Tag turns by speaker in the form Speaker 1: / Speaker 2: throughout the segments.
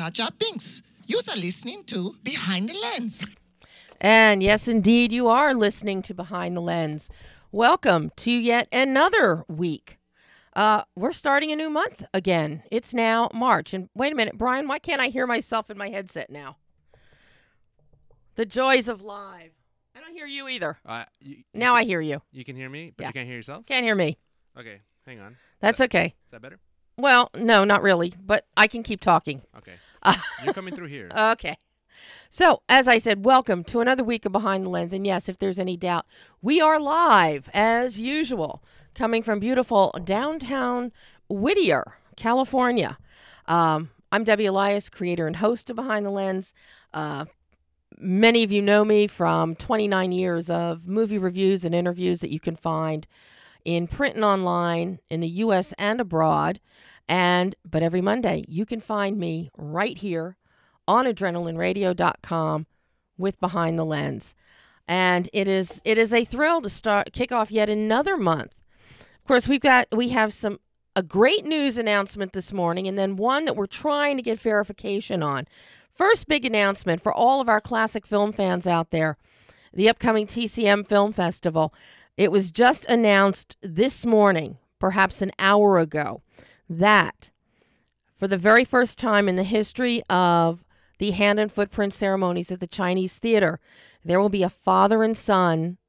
Speaker 1: Jar Jar Binks. You are listening to Behind the Lens.
Speaker 2: And yes, indeed, you are listening to Behind the Lens. Welcome to yet another week. We're starting a new month again. It's now March. And wait a minute, Brian, why can't I hear myself in my headset now? The joys of live. I don't hear you either. Now I hear you.
Speaker 3: You can hear me, but you can't hear yourself?
Speaker 2: Can't hear me.
Speaker 3: Okay, hang on.
Speaker 2: That's okay.
Speaker 3: Is that better?
Speaker 2: Well, no, not really, but I can keep talking.
Speaker 3: Okay. You're coming through here.
Speaker 2: Okay. So, as I said, welcome to another week of Behind the Lens. And yes, if there's any doubt, we are live, as usual, coming from beautiful downtown Whittier, California. I'm Debbie Elias, creator and host of Behind the Lens. Many of you know me from 29 years of movie reviews and interviews that you can find in print and online in the U.S. and abroad. But every Monday, you can find me right here on adrenalineradio.com with Behind the Lens. And it is a thrill to kick off yet another month. Of course, we have a great news announcement this morning, and then one that we're trying to get verification on. First big announcement for all of our classic film fans out there, the upcoming TCM Film Festival. It was just announced this morning, perhaps an hour ago, that for the very first time in the history of the hand and footprint ceremonies at the Chinese Theater, there will be a father and son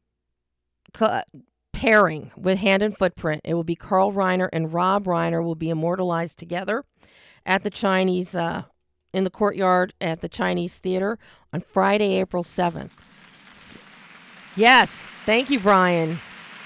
Speaker 2: pairing with hand and footprint. It will be Carl Reiner and Rob Reiner will be immortalized together at the Chinese, in the courtyard at the Chinese Theater on Friday, April 7th. Yes, thank you, Brian.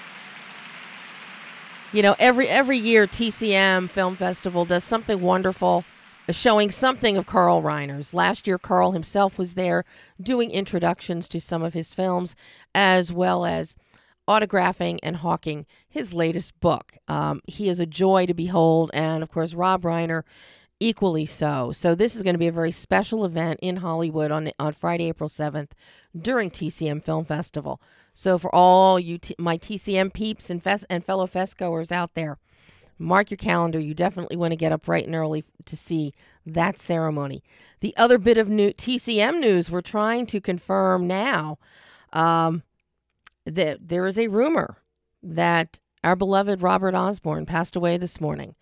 Speaker 2: You know, every year TCM Film Festival does something wonderful, showing something of Carl Reiner's. Last year, Carl himself was there doing introductions to some of his films, as well as autographing and hawking his latest book. He is a joy to behold, and of course, Rob Reiner equally so. So this is going to be a very special event in Hollywood on Friday, April 7th during TCM Film Festival. So for all you my TCM peeps and fellow festgoers out there, mark your calendar. You definitely want to get up bright and early to see that ceremony. The other bit of new TCM news we're trying to confirm now, that there is a rumor that our beloved Robert Osborne passed away this morning.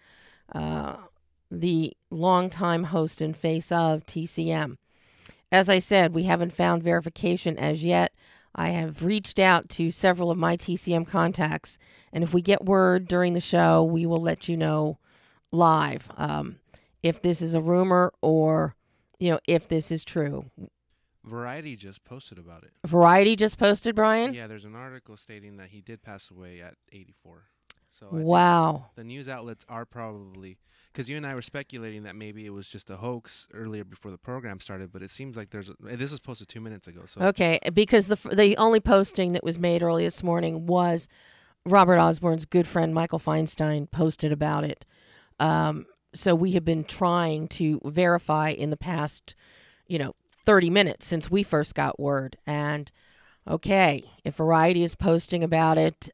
Speaker 2: The longtime host and face of TCM. As I said, we haven't found verification as yet. I have reached out to several of my TCM contacts, and if we get word during the show, we will let you know live if this is a rumor or, if this is true.
Speaker 3: Variety just posted about it.
Speaker 2: Variety just posted, Brian?
Speaker 3: Yeah, there's an article stating that he did pass away at 84. So
Speaker 2: wow.
Speaker 3: The news outlets are probably, because you and I were speculating that maybe it was just a hoax earlier before the program started, but it seems like this was posted 2 minutes ago. So
Speaker 2: okay, because the only posting that was made early this morning was Robert Osborne's good friend Michael Feinstein posted about it. So we have been trying to verify in the past, 30 minutes since we first got word. And okay, if Variety is posting about it,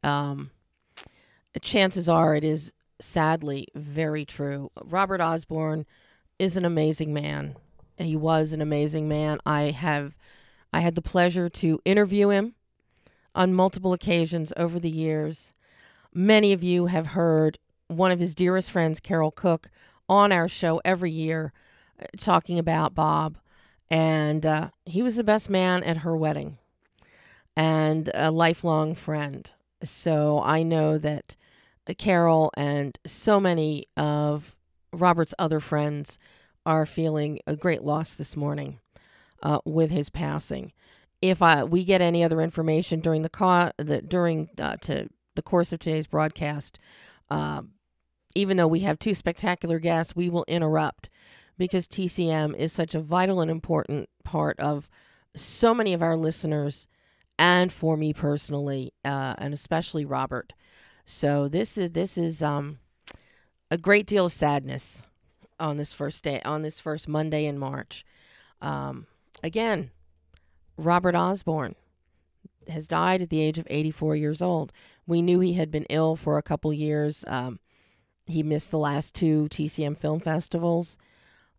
Speaker 2: chances are it is sadly very true. Robert Osborne is an amazing man. He was an amazing man. I had the pleasure to interview him on multiple occasions over the years. Many of you have heard one of his dearest friends, Carol Cook, on our show every year talking about Bob. And he was the best man at her wedding and a lifelong friend. So I know that Carol and so many of Robert's other friends are feeling a great loss this morning with his passing. If we get any other information during the course of today's broadcast, even though we have two spectacular guests, we will interrupt because TCM is such a vital and important part of so many of our listeners and for me personally, and especially Robert. So this is a great deal of sadness on this first Monday in March. Again, Robert Osborne has died at the age of 84 years old. We knew he had been ill for a couple years. He missed the last two TCM film festivals,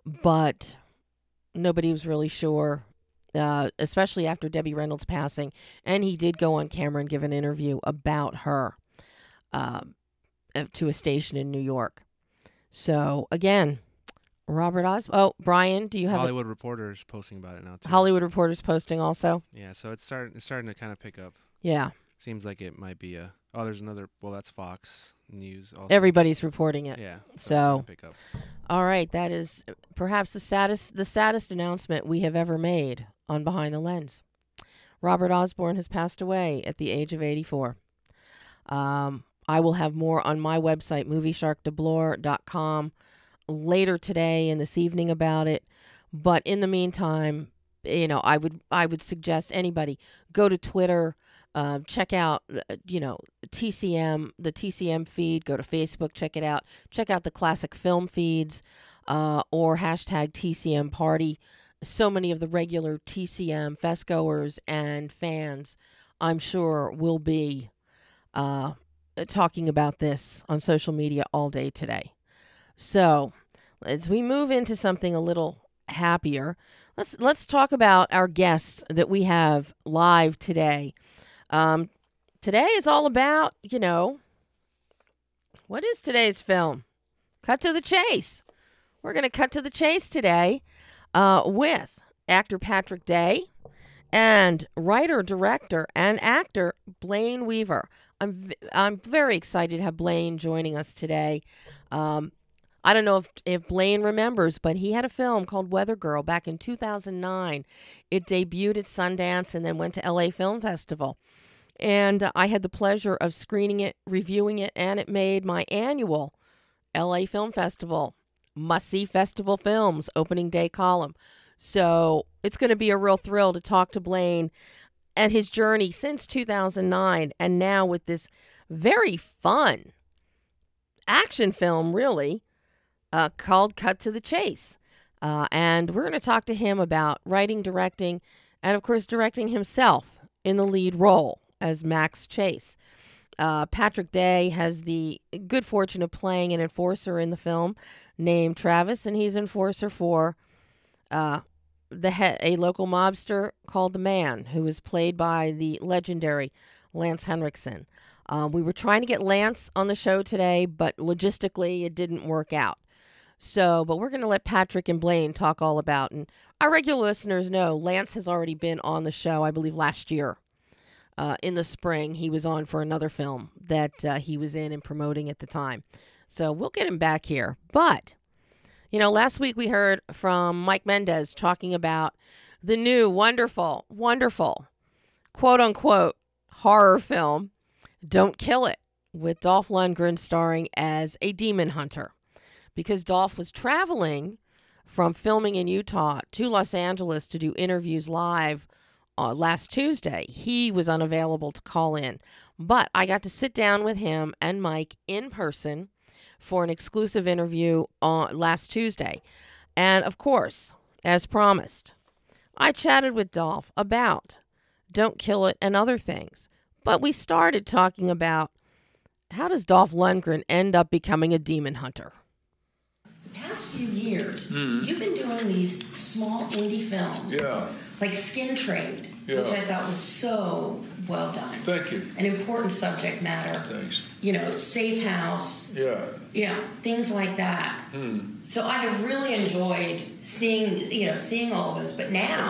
Speaker 2: but nobody was really sure, especially after Debbie Reynolds' passing. And he did go on camera and give an interview about her to a station in New York. So, again, Robert Osborne. Oh, Brian, do you have
Speaker 3: Hollywood Reporter's posting about it now, too.
Speaker 2: Hollywood Reporter's posting also?
Speaker 3: Yeah, so it's starting to kind of pick up.
Speaker 2: Yeah.
Speaker 3: Seems like it might be a... Oh, there's another... Well, that's Fox News also.
Speaker 2: Everybody's reporting it.
Speaker 3: Yeah.
Speaker 2: So
Speaker 3: pick up.
Speaker 2: All right, that is perhaps the saddest announcement we have ever made on Behind the Lens. Robert Osborne has passed away at the age of 84. I will have more on my website, moviesharkdeblore.com, later today and this evening about it. But in the meantime, I would suggest anybody go to Twitter, check out, TCM, the TCM feed. Go to Facebook, check it out. Check out the classic film feeds, or hashtag TCM Party. So many of the regular TCM fest goers and fans, I'm sure, will be talking about this on social media all day today. So, as we move into something a little happier, let's talk about our guests that we have live today. Today is all about, what is today's film? Cut to the chase. We're going to cut to the chase today with actor Patrick Day and writer, director, and actor Blayne Weaver. I'm very excited to have Blayne joining us today. I don't know if Blayne remembers, but he had a film called Weather Girl back in 2009. It debuted at Sundance and then went to LA Film Festival. And I had the pleasure of screening it, reviewing it, and it made my annual LA Film Festival must-see festival films opening day column. So it's going to be a real thrill to talk to Blayne and his journey since 2009, and now with this very fun action film, really, called Cut to the Chase. And we're going to talk to him about writing, directing, and, of course, directing himself in the lead role as Max Chase. Patrick Day has the good fortune of playing an enforcer in the film named Travis, and he's enforcer for a local mobster called The Man, who is played by the legendary Lance Henriksen. We were trying to get Lance on the show today, but logistically it didn't work out. But we're going to let Patrick and Blayne talk all about, and our regular listeners know Lance has already been on the show, I believe last year. In the spring, he was on for another film that he was in and promoting at the time. So we'll get him back here. But, last week we heard from Mike Mendez talking about the new wonderful, wonderful, quote-unquote, horror film, Don't Kill It, with DOLPH LUNDGREN starring as a demon hunter. Because Dolph was traveling from filming in Utah to Los Angeles to do interviews live last Tuesday, he was unavailable to call in. But I got to sit down with him and Mike in person for an exclusive interview last Tuesday. And, of course, as promised, I chatted with Dolph about Don't Kill It and other things. But we started talking about how does DOLPH LUNDGREN end up becoming a demon hunter?
Speaker 4: The past few years, you've been doing these small indie films.
Speaker 5: Yeah.
Speaker 4: Like Skin Trade, which I thought was so well done.
Speaker 5: Thank you.
Speaker 4: An important subject matter.
Speaker 5: Thanks.
Speaker 4: Safe House.
Speaker 5: Yeah.
Speaker 4: Yeah, things like that. So I have really enjoyed seeing all of those. But now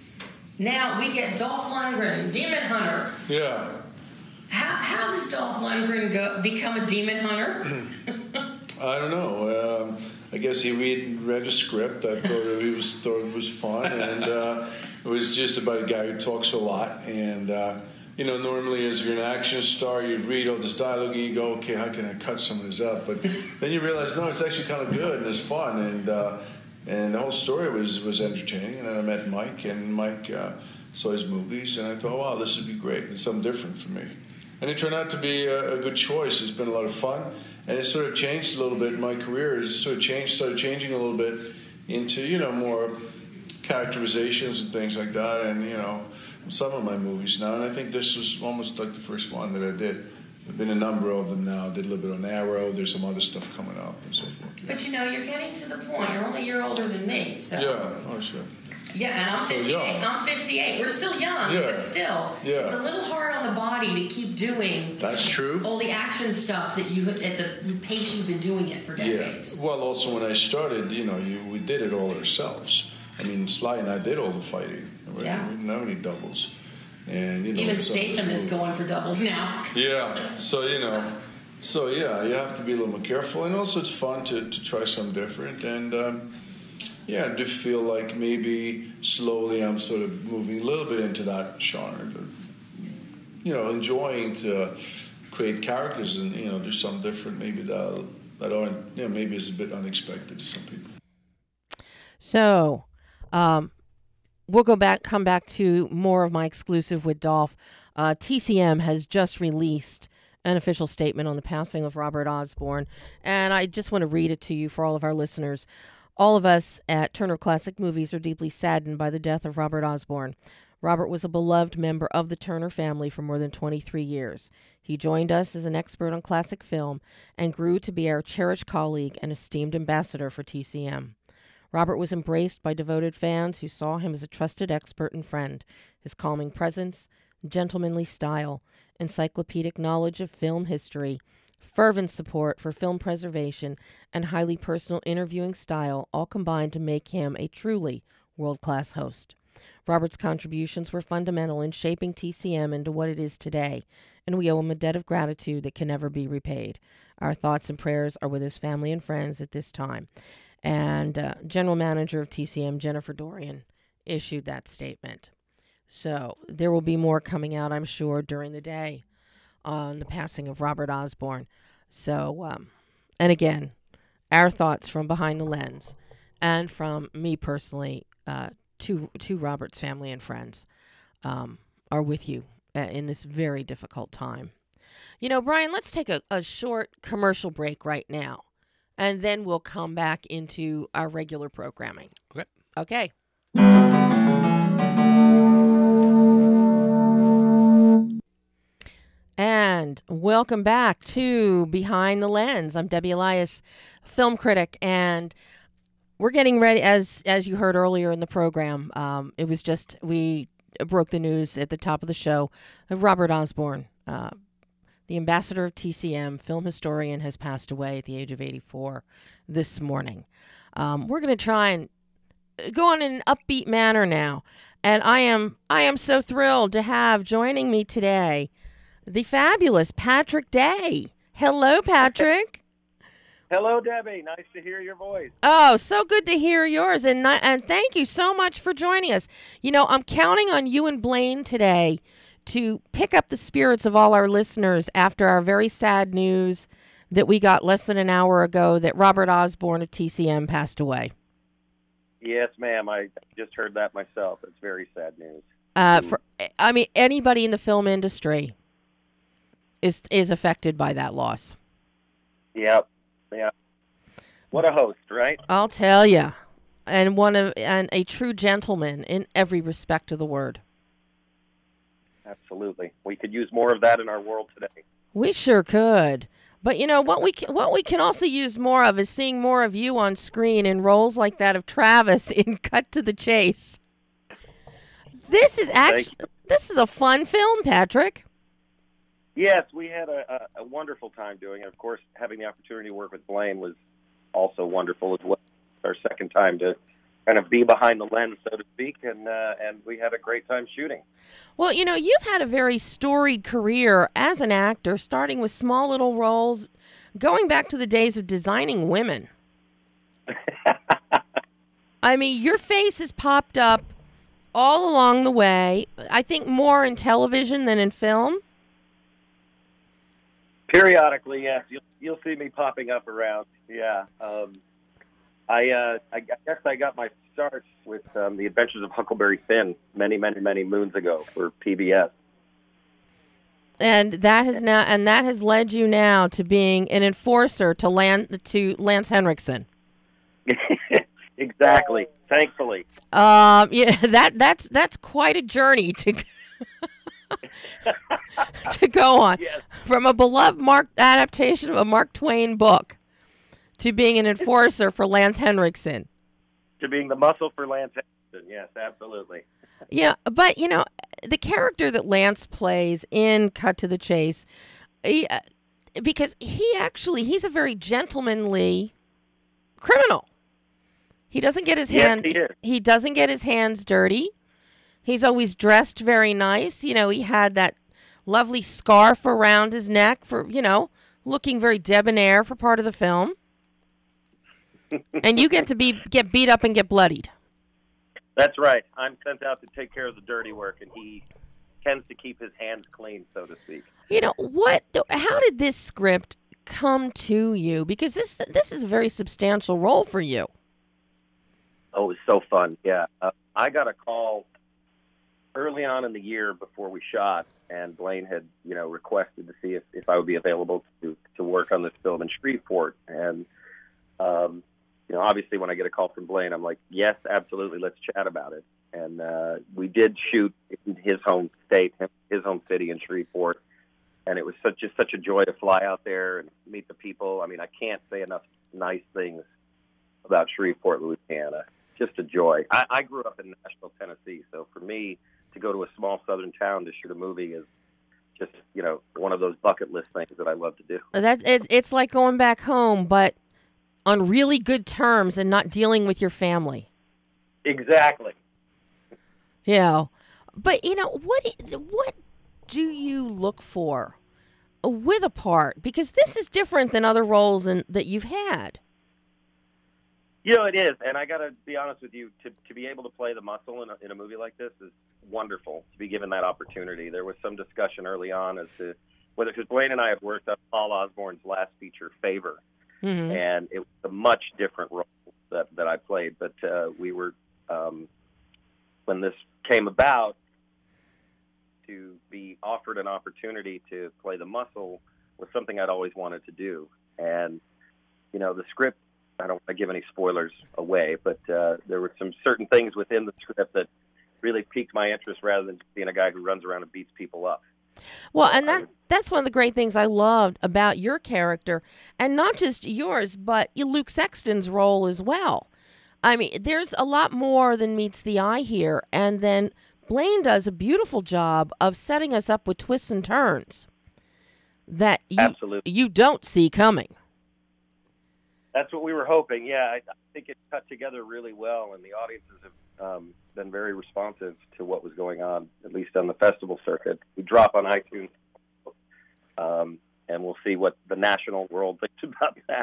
Speaker 4: we get DOLPH LUNDGREN, Demon Hunter.
Speaker 5: Yeah.
Speaker 4: How does DOLPH LUNDGREN become a demon hunter?
Speaker 5: I don't know. I guess he read a script. I thought it was fun, and it was just about a guy who talks a lot. And normally as you're an action star, you read all this dialogue and you go, okay, how can I cut some of this out? But then you realize, no, it's actually kind of good and it's fun, and the whole story was entertaining. And then I met Mike, and Mike saw his movies, and I thought, wow, this would be great. It's something different for me. And it turned out to be a good choice. It's been a lot of fun. And it sort of changed a little bit. My career has sort of started changing a little bit into, more characterizations and things like that. And, some of my movies now. And I think this was almost like the first one that I did. There've been a number of them now. Did a little bit on Arrow. There's some other stuff coming up and so forth. Yeah.
Speaker 4: But you're getting to the point. You're only a year older than me, so.
Speaker 5: Yeah. Oh, sure.
Speaker 4: Yeah, and I'm 58.
Speaker 5: Young.
Speaker 4: I'm 58. We're still young, but still, it's a little hard on the body to keep doing.
Speaker 5: That's true.
Speaker 4: All the action stuff that you at the pace you've been doing it for decades.
Speaker 5: Yeah. Well, also when I started, we did it all ourselves. I mean, Sly and I did all the fighting.
Speaker 4: Yeah.
Speaker 5: We didn't have any doubles. And
Speaker 4: even Statham is going for doubles now.
Speaker 5: Yeah. So you have to be a little more careful, and also it's fun to try something different. And I do feel like maybe slowly I'm sort of moving a little bit into that genre. Enjoying to create characters and do something different. Maybe that aren't maybe is a bit unexpected to some people.
Speaker 2: So, we'll come back to more of my exclusive with Dolph. TCM has just released an official statement on the passing of Robert Osborne, and I just want to read it to you for all of our listeners. All of us at Turner Classic Movies are deeply saddened by the death of Robert Osborne. Robert was a beloved member of the Turner family for more than 23 years. He joined us as an expert on classic film and grew to be our cherished colleague and esteemed ambassador for TCM. Robert was embraced by devoted fans who saw him as a trusted expert and friend. His calming presence, gentlemanly style, encyclopedic knowledge of film history, fervent support for film preservation, and highly personal interviewing style all combined to make him a truly world-class host. Robert's contributions were fundamental in shaping TCM into what it is today, and we owe him a debt of gratitude that can never be repaid. Our thoughts and prayers are with his family and friends at this time. And General Manager of TCM, Jennifer Dorian, issued that statement. So there will be more coming out, I'm sure, during the day on the passing of Robert Osborne. So, and again, our thoughts from behind the lens and from me personally to Robert's family and friends are with you in this very difficult time. Brian, let's take a short commercial break right now, and then we'll come back into our regular programming. Okay. And welcome back to Behind the Lens. I'm Debbie Elias, film critic, and we're getting ready, as you heard earlier in the program, we broke the news at the top of the show. Robert Osborne, the ambassador of TCM, film historian, has passed away at the age of 84 this morning. We're going to try and go on in an upbeat manner now, and I am so thrilled to have joining me today the fabulous Patrick Day. Hello, Patrick.
Speaker 6: Hello, Debbie. Nice to hear your voice.
Speaker 2: Oh, so good to hear yours, and thank you so much for joining us. I'm counting on you and Blayne today to pick up the spirits of all our listeners after our very sad news that we got less than an hour ago that Robert Osborne of TCM passed away.
Speaker 6: Yes, ma'am. I just heard that myself. It's very sad news.
Speaker 2: Anybody in the film industry is affected by that loss.
Speaker 6: Yep. Yeah. What a host, right?
Speaker 2: I'll tell you. And a true gentleman in every respect of the word.
Speaker 6: Absolutely. We could use more of that in our world today.
Speaker 2: We sure could. But what we can also use more of is seeing more of you on screen in roles like that of Travis in Cut to the Chase. This is a fun film, Patrick.
Speaker 6: Yes, we had a wonderful time doing it. Of course, having the opportunity to work with Blayne was also wonderful as well. It's our second time to kind of be behind the lens, so to speak, and we had a great time shooting.
Speaker 2: Well, you've had a very storied career as an actor, starting with small little roles, going back to the days of designing women. Your face has popped up all along the way, I think more in television than in film.
Speaker 6: Periodically, yes. You'll see me popping up around. Yeah. I guess I got my start with The Adventures of Huckleberry Finn many, many, many moons ago for PBS.
Speaker 2: And that has led you now to being an enforcer to Lance Henriksen.
Speaker 6: Exactly. Thankfully.
Speaker 2: Yeah, that's quite a journey to to go on.
Speaker 6: Yes.
Speaker 2: From a beloved adaptation of a Mark Twain book to being an enforcer for Lance Henriksen.
Speaker 6: To being the muscle for Lance Henriksen. Yes, absolutely.
Speaker 2: Yeah, but, the character that Lance plays in Cut to the Chase, because he's a very gentlemanly criminal. He doesn't get his he doesn't get his hands dirty. He's always dressed very nice. He had that lovely scarf around his neck for, looking very debonair for part of the film. And you get to get beat up and get bloodied.
Speaker 6: That's right. I'm sent out to take care of the dirty work, and he tends to keep his hands clean, so to speak.
Speaker 2: How did this script come to you? Because this is a very substantial role for you.
Speaker 6: Oh, it was so fun. Yeah. I got a call early on in the year before we shot, and Blayne had, requested to see if I would be available to work on this film in Shreveport. And, obviously when I get a call from Blayne, I'm like, yes, absolutely, let's chat about it. And we did shoot in his home state, his home city in Shreveport. And it was such a joy to fly out there and meet the people. I mean, I can't say enough nice things about Shreveport, Louisiana. Just a joy. I grew up in Nashville, Tennessee, so for me to go to a small southern town to shoot a movie is just, one of those bucket list things that I love to do.
Speaker 2: It's like going back home, but on really good terms and not dealing with your family.
Speaker 6: Exactly.
Speaker 2: Yeah. But, what do you look for with a part? Because this is different than other roles that you've had.
Speaker 6: It is, and I got to be honest with you, to be able to play the muscle in a movie like this is wonderful, to be given that opportunity. There was some discussion early on as to whether, because Blayne and I had worked on Paul Osborne's last feature, Favor, and it was a much different role that I played, but we were, when this came about, to be offered an opportunity to play the muscle was something I'd always wanted to do, and, the script, I don't want to give any spoilers away, but there were some certain things within the script that really piqued my interest rather than just being a guy who runs around and beats people up.
Speaker 2: Well, and that's one of the great things I loved about your character, and not just yours, but Luke Sexton's role as well. I mean, there's a lot more than meets the eye here, and then Blayne does a beautiful job of setting us up with twists and turns that you don't see coming.
Speaker 6: That's what we were hoping. Yeah, I think it cut together really well, and the audiences have been very responsive to what was going on, at least on the festival circuit. We drop on iTunes, and we'll see what the national world thinks about that.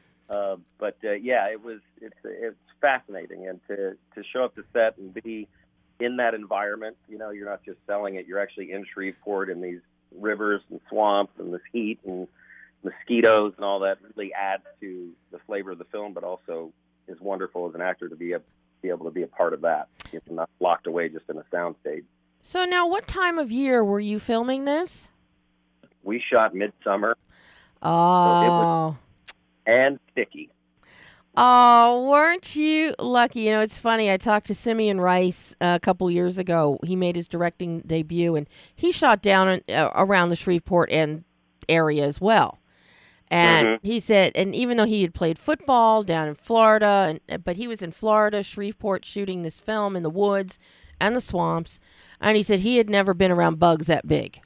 Speaker 6: It's fascinating, and to show up to set and be in that environment, you're not just selling it, you're actually in Shreveport in these rivers and swamps and this heat and mosquitoes and all that really adds to the flavor of the film, but also is wonderful as an actor to be able to be a part of that. You're not locked away just in a soundstage.
Speaker 2: So now, what time of year were you filming this?
Speaker 6: We shot midsummer.
Speaker 2: Oh.
Speaker 6: And sticky.
Speaker 2: Oh, weren't you lucky? It's funny. I talked to Simeon Rice a couple years ago. He made his directing debut, and he shot down around the Shreveport area as well. And he said, and even though he had played football down in Florida, but he was in Florida, Shreveport, shooting this film in the woods and the swamps, and he said he had never been around bugs that big.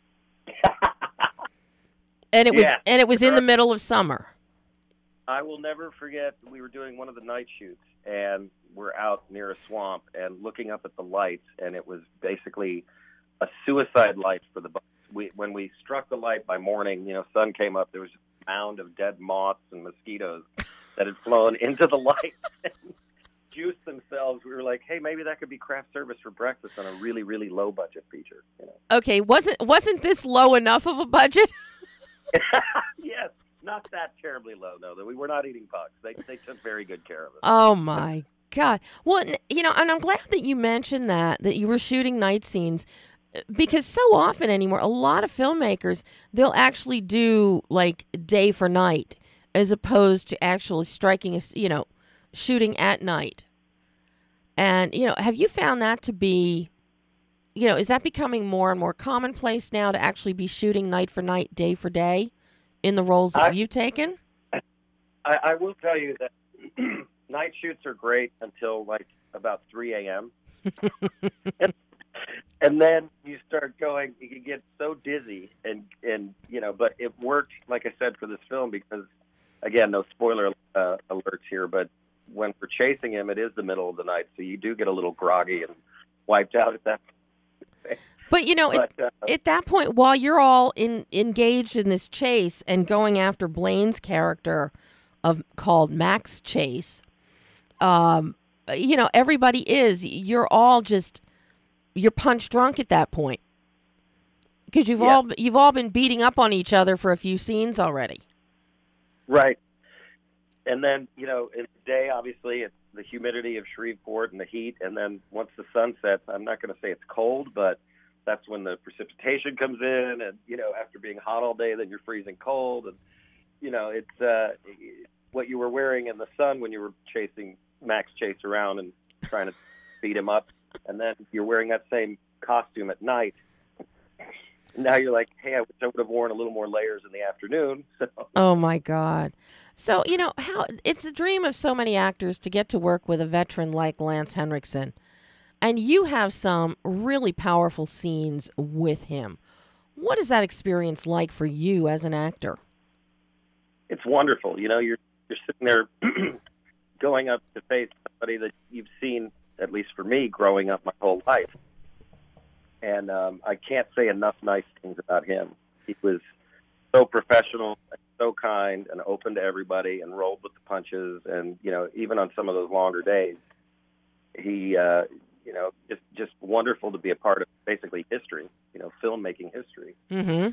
Speaker 2: And it was in the middle of summer.
Speaker 6: I will never forget, we were doing one of the night shoots, and we're out near a swamp and looking up at the lights, and it was basically a suicide light for the bugs. When we struck the light by morning, sun came up, there was a mound of dead moths and mosquitoes that had flown into the light and juiced themselves. We were like, hey, maybe that could be craft service for breakfast on a really, really low budget feature.
Speaker 2: Okay, wasn't this low enough of a budget?
Speaker 6: Yes, not that terribly low, no. We were not eating bugs. They took very good care of us.
Speaker 2: Oh, my God. Well, and I'm glad that you mentioned that you were shooting night scenes. Because so often anymore, a lot of filmmakers, they'll actually do like day for night as opposed to actually striking shooting at night. And, have you found that to be is that becoming more and more commonplace now to actually be shooting night for night, day for day in the roles that you've taken?
Speaker 6: I will tell you that night shoots are great until like about 3 a.m. And then you start going, you get so dizzy and but it worked, like I said, for this film because, again, no spoiler alerts here, but when we're chasing him, it is the middle of the night, so you do get a little groggy and wiped out at that point.
Speaker 2: But, at that point, while you're all engaged in this chase and going after Blayne's character called Max Chase, everybody you're all just, you're punch drunk at that point. Because you've all been beating up on each other for a few scenes already.
Speaker 6: Right. And then, in the day, obviously, it's the humidity of Shreveport and the heat. And then once the sun sets, I'm not going to say it's cold, but that's when the precipitation comes in. And, after being hot all day, then you're freezing cold. And, it's what you were wearing in the sun when you were chasing Max Chase around and trying to beat him up. And then you're wearing that same costume at night. Now you're like, hey, I wish I would have worn a little more layers in the afternoon. So.
Speaker 2: Oh, my God. So, how it's a dream of so many actors to get to work with a veteran like Lance Henriksen. And you have some really powerful scenes with him. What is that experience like for you as an actor?
Speaker 6: It's wonderful. You're sitting there going up to face somebody that you've seen, at least for me, growing up my whole life. And I can't say enough nice things about him. He was so professional, and so kind, and open to everybody, and rolled with the punches. And even on some of those longer days, he, just wonderful to be a part of. Basically, history. Filmmaking history.
Speaker 2: Mm-hmm.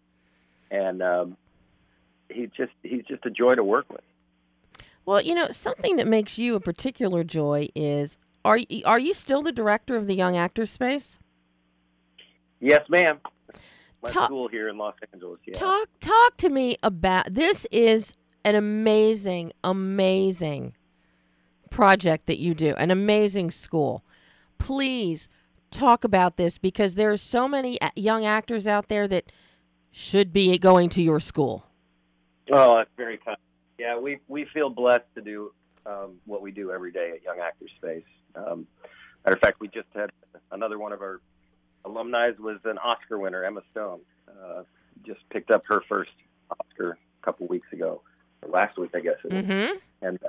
Speaker 6: And he's just a joy to work with.
Speaker 2: Well, something that makes you a particular joy is, are you still the director of the Young Actors Space?
Speaker 6: Yes, ma'am. My school here in Los Angeles. Yeah.
Speaker 2: Talk to me about this. Is an amazing, amazing project that you do. An amazing school. Please talk about this because there are so many young actors out there that should be going to your school.
Speaker 6: Oh, that's very kind. Yeah, we feel blessed to do what we do every day at Young Actors Space. Matter of fact, we just had another one of our alumni was an Oscar winner, Emma Stone. Just picked up her first Oscar a couple weeks ago, or last week, I guess it was.
Speaker 2: Mm-hmm.
Speaker 6: And,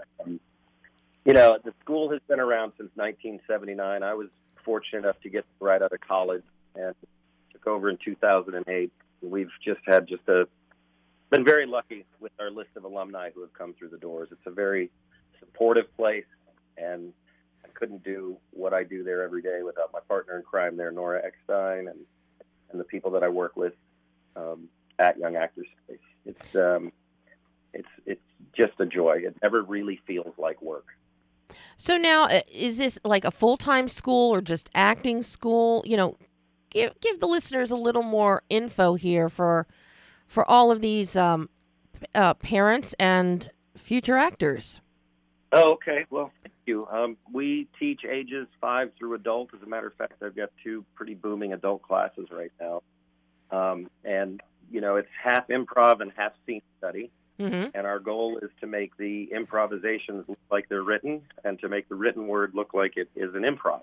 Speaker 6: the school has been around since 1979. I was fortunate enough to get right out of college and took over in 2008. We've been very lucky with our list of alumni who have come through the doors. It's a very supportive place, and I couldn't do what I do there every day without my partner in crime there, Nora Eckstein, and the people that I work with at Young Actors Space. It's just a joy. It never really feels like work.
Speaker 2: So now, is this like a full-time school or just acting school? Give the listeners a little more info here for all of these parents and future actors.
Speaker 6: Oh, okay. Well, thank you. We teach ages 5 through adult. As a matter of fact, I've got 2 pretty booming adult classes right now. And, it's half improv and half scene study.
Speaker 2: Mm-hmm.
Speaker 6: And our goal is to make the improvisations look like they're written and to make the written word look like it is an improv.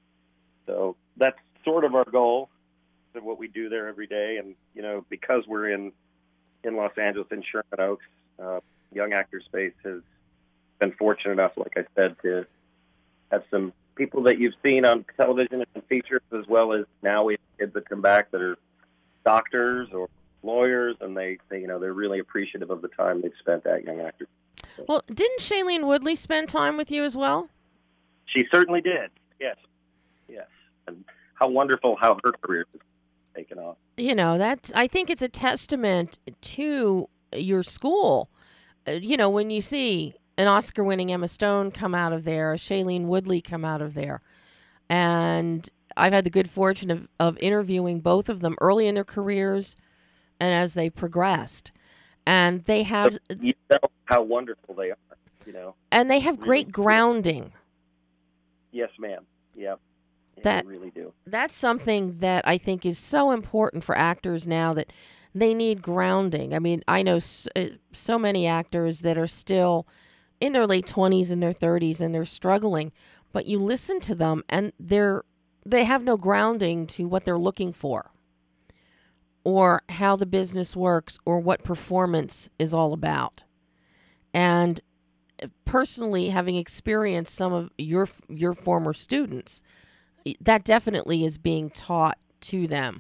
Speaker 6: So that's sort of our goal of what we do there every day. And, because we're in Los Angeles, in Sherman Oaks, Young Actors Space has been fortunate enough, like I said, to have some people that you've seen on television and features, as well as now we have kids that come back that are doctors or lawyers, and they're really appreciative of the time they've spent at Young Actors. So.
Speaker 2: Well, didn't Shailene Woodley spend time with you as well?
Speaker 6: She certainly did. Yes. And how wonderful how her career has taken off.
Speaker 2: I think it's a testament to your school. When you see an Oscar-winning Emma Stone come out of there, a Shailene Woodley come out of there, and I've had the good fortune of interviewing both of them early in their careers and as they progressed. And they have...
Speaker 6: You know how wonderful they are,
Speaker 2: And they have great grounding.
Speaker 6: Yes, ma'am. Yeah.
Speaker 2: That
Speaker 6: they really do.
Speaker 2: That's something that I think is so important for actors now, that they need grounding. I mean, I know so many actors that are still in their late 20s and their 30s, and they're struggling, but you listen to them and they have no grounding to what they're looking for, or how the business works, or what performance is all about. And personally, having experienced some of your former students, that definitely is being taught to them,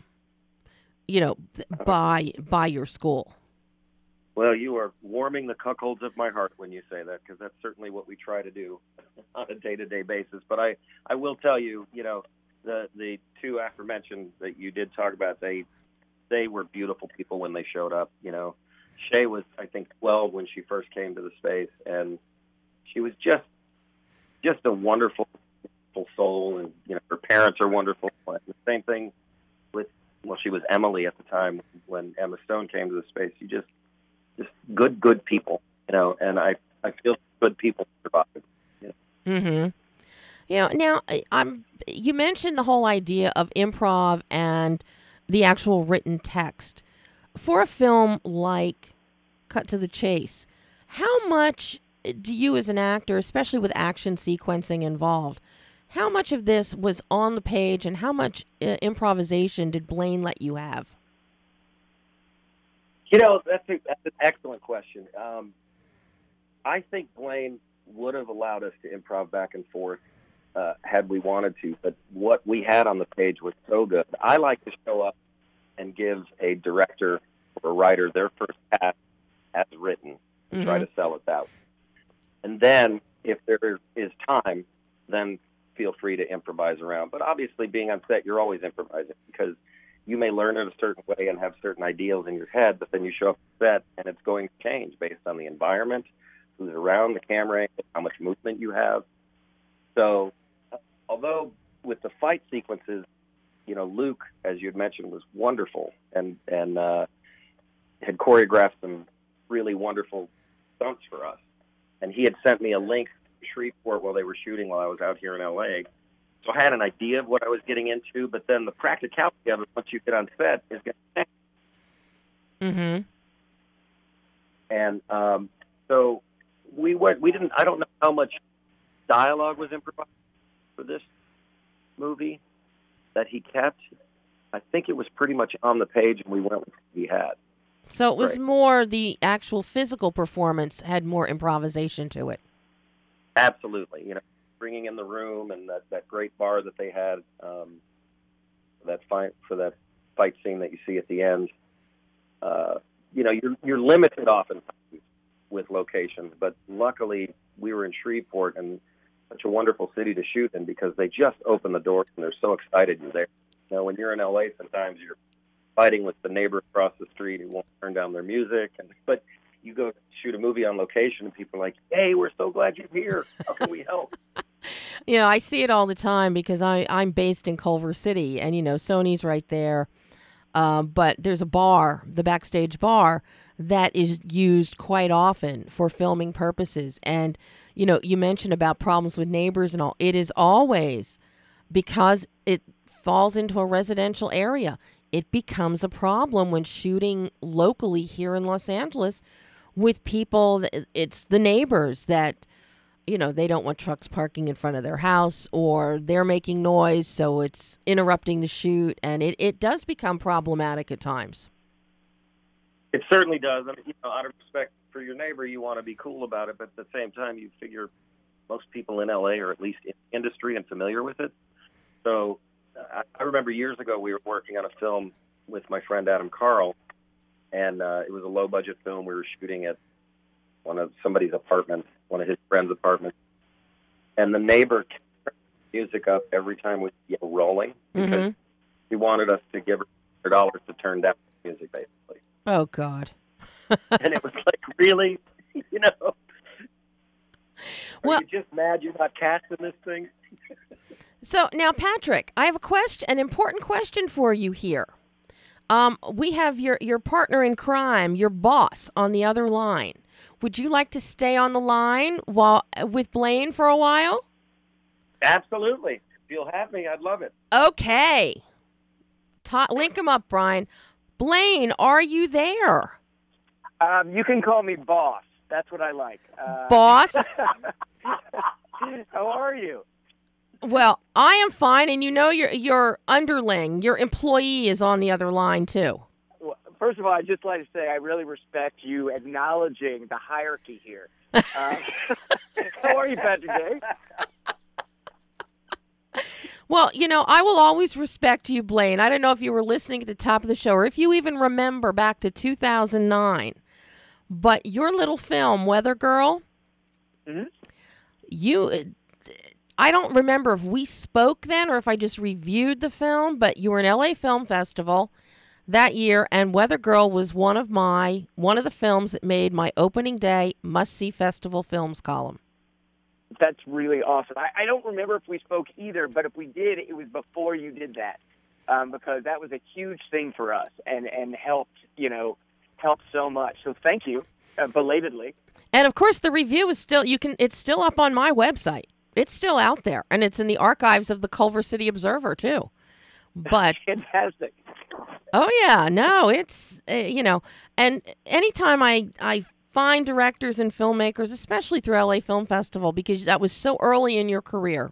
Speaker 2: by your school.
Speaker 6: Well, you are warming the cuckolds of my heart when you say that, because that's certainly what we try to do on a day-to-day basis. But I will tell you, the two aforementioned that you did talk about, they were beautiful people when they showed up. Shay was, I think, 12 when she first came to the space, and she was just a wonderful soul, and her parents are wonderful. And the same thing with, she was Emily at the time when Emma Stone came to the space. You just good people, and I feel good people survive.
Speaker 2: Mm-hmm. Now you mentioned the whole idea of improv and the actual written text. For a film like Cut to the Chase, how much do you as an actor, especially with action sequencing involved, how much of this was on the page, and how much improvisation did Blayne let you have?
Speaker 6: That's an excellent question. I think Blayne would have allowed us to improv back and forth had we wanted to, but what we had on the page was so good. I like to show up and give a director or a writer their first pass as written and try to sell it that way. And then, if there is time, then feel free to improvise around. But obviously, being on set, you're always improvising, because you may learn it a certain way and have certain ideals in your head, but then you show up on set and it's going to change based on the environment, who's around, the camera, how much movement you have. So, although with the fight sequences, Luke, as you had mentioned, was wonderful and had choreographed some really wonderful stunts for us. And he had sent me a link to Shreveport while they were shooting while I was out here in L.A. So I had an idea of what I was getting into, but then the practicality of it, once you get on set, is going to change.
Speaker 2: Mm-hmm.
Speaker 6: And so we didn't. I don't know how much dialogue was improvised for this movie that he kept. I think it was pretty much on the page, and we went with what he had.
Speaker 2: So it was more the actual physical performance had more improvisation to it.
Speaker 6: Absolutely. Bringing in the room and that great bar that they had, that fight scene that you see at the end. You're limited often with locations, but luckily we were in Shreveport, and such a wonderful city to shoot in, because they just open the doors and they're so excited you're there. When you're in LA, sometimes you're fighting with the neighbor across the street who won't turn down their music, but you go shoot a movie on location and people are like, "Hey, we're so glad you're here. How can we help?"
Speaker 2: I see it all the time, because I'm based in Culver City, and Sony's right there. But there's a bar, the Backstage Bar, that is used quite often for filming purposes. And, you mentioned about problems with neighbors and all. It is always, because it falls into a residential area, it becomes a problem when shooting locally here in Los Angeles with people. It's the neighbors that, they don't want trucks parking in front of their house, or they're making noise, so it's interrupting the shoot, and it does become problematic at times.
Speaker 6: It certainly does. Out of respect for your neighbor, you want to be cool about it, but at the same time, you figure most people in LA are at least in the industry and familiar with it. So I remember years ago we were working on a film with my friend Adam Carl, and it was a low-budget film. We were shooting at somebody's apartment, one of his friends' apartments, and the neighbor kept music up every time we were rolling, because he wanted us to give her $100 to turn down the music, basically.
Speaker 2: Oh, God.
Speaker 6: And it was like, really?
Speaker 2: Well,
Speaker 6: are you just mad you're not casting this thing?
Speaker 2: So now, Patrick, I have an important question for you here. We have your partner in crime, your boss, on the other line. Would you like to stay on the line with Blayne for a while?
Speaker 6: Absolutely. If you'll have me, I'd love it.
Speaker 2: Okay. Link him up, Brian. Blayne, are you there?
Speaker 7: You can call me boss. That's what I like.
Speaker 2: Boss?
Speaker 7: How are you?
Speaker 2: Well, I am fine, and you know your underling, your employee is on the other line, too.
Speaker 7: Well, first of all, I'd just like to say I really respect you acknowledging the hierarchy here. How are you, Patrick Day?
Speaker 2: Well, you know, I will always respect you, Blayne. I don't know if you were listening at the top of the show or if you even remember back to 2009, but your little film, Weather Girl, I don't remember if we spoke then or if I just reviewed the film, but you were in LA Film Festival that year, and Weather Girl was one of the films that made my opening day must-see festival films column.
Speaker 7: That's really awesome. I don't remember if we spoke either, but if we did, it was before you did that, because that was a huge thing for us and helped so much. So thank you, belatedly.
Speaker 2: And of course, the review is still it's still up on my website. It's still out there, and it's in the archives of the Culver City Observer too. But
Speaker 7: fantastic.
Speaker 2: Oh yeah, no, it's and anytime I find directors and filmmakers, especially through LA Film Festival, because that was so early in your career.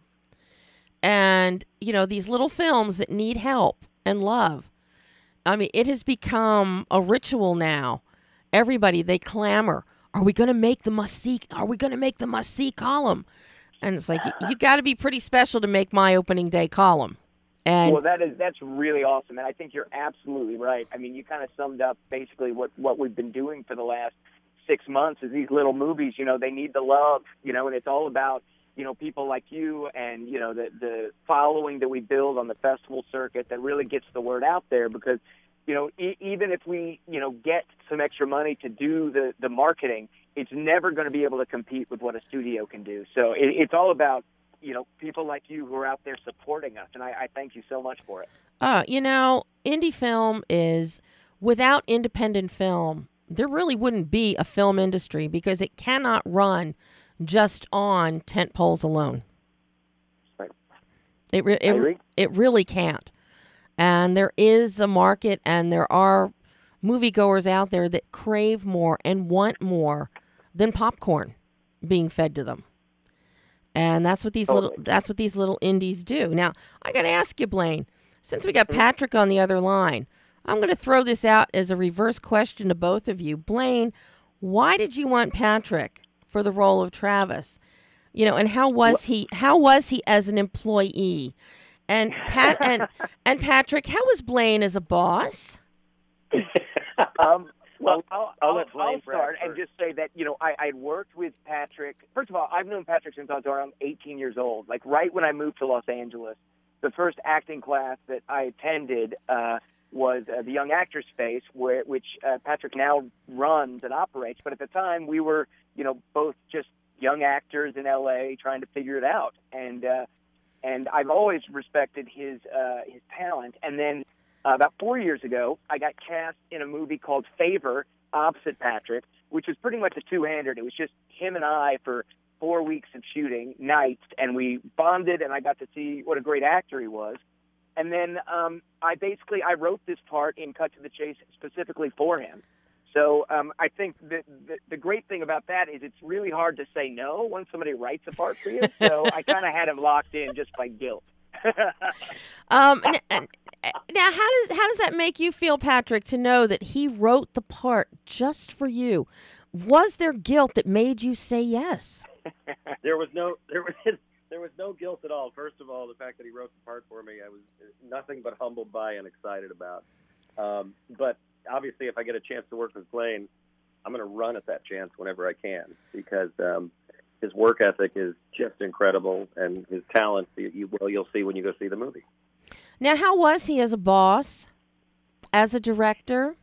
Speaker 2: And, these little films that need help and love. I mean, it has become a ritual now. Everybody, they clamor, are we going to make the must-see? Are we going to make the must-see column? And it's like, you got to be pretty special to make my opening day column. And
Speaker 7: well, that's really awesome. And I think you're absolutely right. I mean, you kind of summed up basically what we've been doing for the last 6 months is these little movies, they need the love, and it's all about, people like you and, the following that we build on the festival circuit that really gets the word out there because, even if we, get some extra money to do the marketing, it's never going to be able to compete with what a studio can do. So it's all about, people like you who are out there supporting us. And I thank you so much for it.
Speaker 2: Indie film is, without independent film, there really wouldn't be a film industry because it cannot run just on tent poles alone.
Speaker 7: Right.
Speaker 2: It really can't. And there is a market and there are moviegoers out there that crave more and want more than popcorn being fed to them. And that's what these little indies do. Now, I got to ask you, Blayne, since we got Patrick on the other line, I'm going to throw this out as a reverse question to both of you. Blayne, why did you want Patrick for the role of Travis? And how was he as an employee? And and Patrick, how was Blayne as a boss?
Speaker 7: Well, I'll start and just say that, I'd worked with Patrick. First of all, I've known Patrick since I was around 18 years old. Like right when I moved to Los Angeles, the first acting class that I attended was the Young Actors Space, which Patrick now runs and operates. But at the time, we were, both just young actors in L.A. trying to figure it out. And I've always respected his talent. And then about 4 years ago, I got cast in a movie called Favor opposite Patrick, which was pretty much a two-hander. It was just him and I for 4 weeks of shooting nights, and we bonded, and I got to see what a great actor he was. And then I wrote this part in Cut to the Chase specifically for him. So I think the great thing about that is it's really hard to say no when somebody writes a part for you. So I kind of had him locked in just by guilt.
Speaker 2: Now, how does that make you feel, Patrick, to know that he wrote the part just for you? Was there guilt that made you say yes?
Speaker 6: There was no guilt at all. First of all, the fact that he wrote the part for me, I was nothing but humbled by and excited about. But obviously, if I get a chance to work with Blayne, I'm going to run at that chance whenever I can because his work ethic is just incredible, and his talent, you'll see when you go see the movie.
Speaker 2: Now, how was he as a boss, as a director?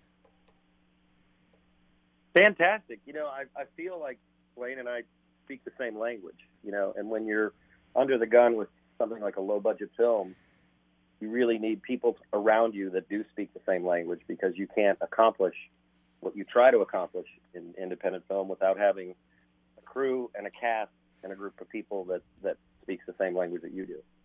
Speaker 6: Fantastic. I feel like Blayne and I speak the same language, and when you're under the gun with something like a low-budget film, you really need people around you that do speak the same language because you can't accomplish what you try to accomplish in independent film without having a crew and a cast and a group of people that speaks the same language that you do.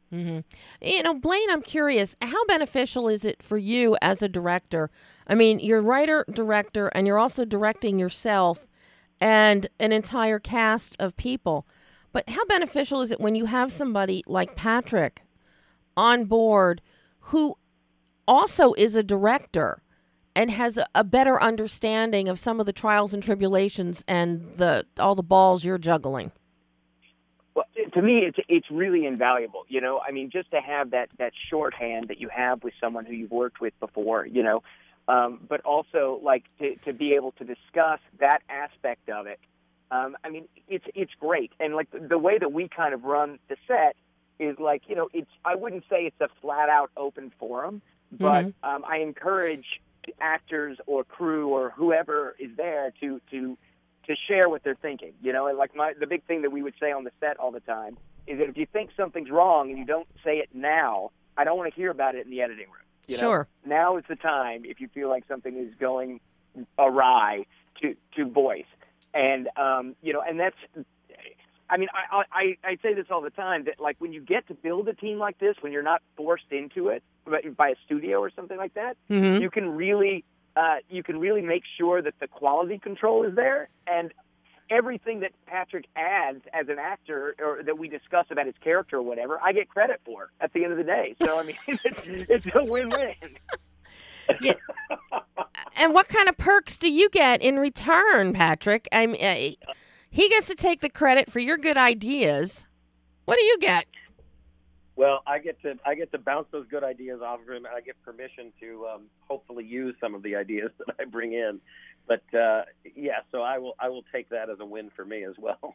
Speaker 2: Mm-hmm. Blayne, I'm curious, how beneficial is it for you as a director? I mean, you're writer, director, and you're also directing yourself and an entire cast of people. But how beneficial is it when you have somebody like Patrick on board who also is a director and has a better understanding of some of the trials and tribulations and all the balls you're juggling?
Speaker 7: Well, to me, it's really invaluable. I mean, just to have that shorthand that you have with someone who you've worked with before. But also like to be able to discuss that aspect of it. I mean, it's great, and like the way that we kind of run the set is like I wouldn't say it's a flat out open forum, but I encourage actors or crew or whoever is there to share what they're thinking, and like the big thing that we would say on the set all the time is that if you think something's wrong and you don't say it now, I don't want to hear about it in the editing room.
Speaker 2: Sure.
Speaker 7: Now is the time if you feel like something is going awry to voice, and and that's. I mean, I say this all the time that like when you get to build a team like this, when you're not forced into it by a studio or something like that, you can really make sure that the quality control is there, and everything that Patrick adds as an actor or that we discuss about his character or whatever, I get credit for at the end of the day. So I mean, it's a win-win.
Speaker 2: Yeah. And what kind of perks do you get in return, Patrick? I mean, he gets to take the credit for your good ideas. What do you get?
Speaker 6: Well, I get to bounce those good ideas off of him, and I get permission to hopefully use some of the ideas that I bring in. But yeah, so I will take that as a win for me as well.